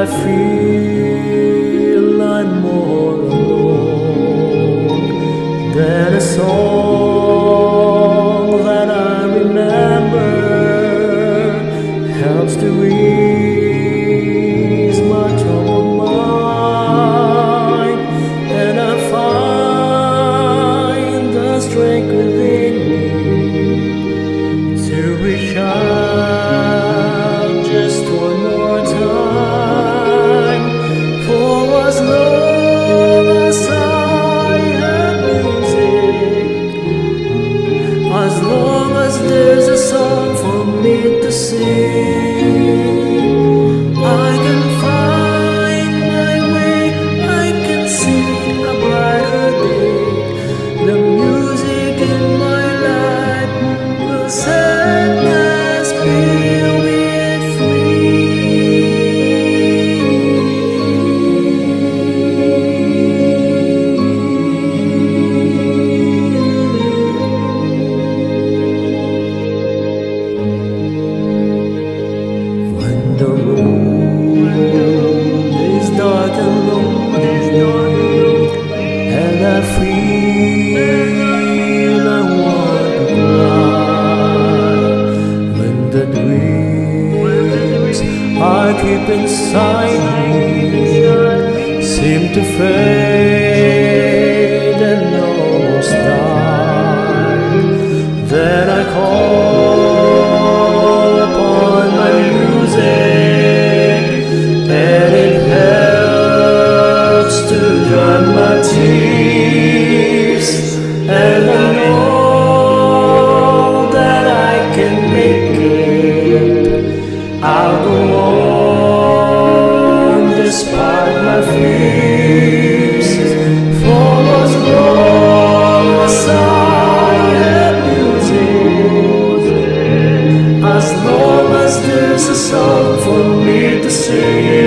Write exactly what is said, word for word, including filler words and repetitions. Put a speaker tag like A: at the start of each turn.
A: I feel I'm more alone than a song that I remember helps to ease my troubled mind, and I find the strength within me to reach out just one more time. For as long as I have music, as long as there's a song for me to sing, I can find my way, I can see a brighter day. The music in my life will set us feel it when the road is dark and lonely, and I feel I want to cry, when the dreams I keep inside me seem to fade and almost die, then I call upon my music, and it helps to dry my tears, and I know that I can make it. I'll go on despite my fears, for as long as I have music, as long as there's a song for me to sing.